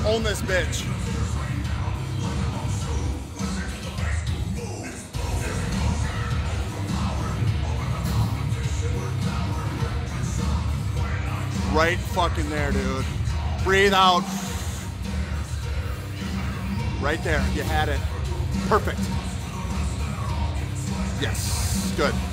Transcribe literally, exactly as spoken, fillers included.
Own this bitch. Right fucking there, dude. Breathe out. Right there. You had it. Perfect. Yes. Good.